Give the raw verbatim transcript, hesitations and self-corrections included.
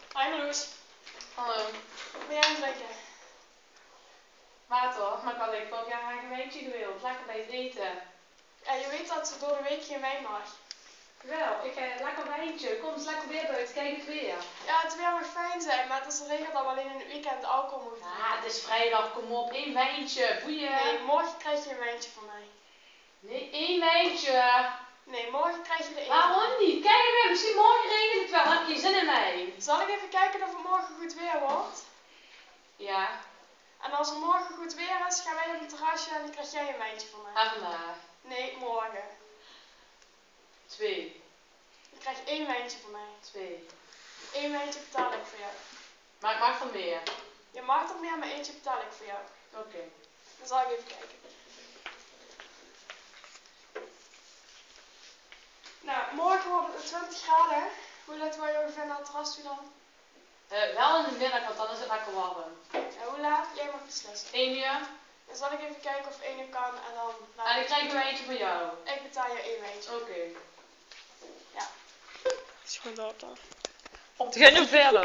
Hi Marloes. Hallo. Wat ben jij aan het drinken? Water, maar ik had ik vorig jaar graag een wijntje gewild. Lekker bij het eten. Ja, je weet dat door de week geen wijn mag. Wel, ik heb lekker wijntje. Kom eens lekker weer buiten, kijk het weer. Ja, het weer mag fijn zijn, maar het is de regel dat we alleen in het weekend alcohol mogen drinken. Ja, het is vrijdag, kom op, één wijntje. Boeien. Nee, morgen krijg je een wijntje van mij. Nee, één wijntje. Nee, morgen krijg je er één. Waarom niet? Kijk weer, misschien morgen regent het wel. Heb je zin in mij? Zal ik even kijken of het morgen goed weer wordt? Ja. En als het morgen goed weer is, gaan wij op het terrasje en dan krijg jij een wijntje van mij. En vandaag. Nee, morgen. Twee. Je krijgt één wijntje van mij. Twee. Eén wijntje betaal ik voor jou. Maar ik mag van meer. Je mag er meer, maar eentje betaal ik voor jou. Oké. Okay. Dan zal ik even kijken. Nou, morgen wordt het twintig graden. Hoe laat wil je ongeveer naar het terras toe dan? Uh, wel in de middag, want dan is het lekker warm. Ja, hoe laat? Jij mag beslissen. Eén uur. Dan zal ik even kijken of één uur kan en dan... Nou, en ik krijg een wijntje van jou. Ik betaal je één wijntje. Oké. Okay. Ja. Is gewoon door dan. Op, ga je nu verder?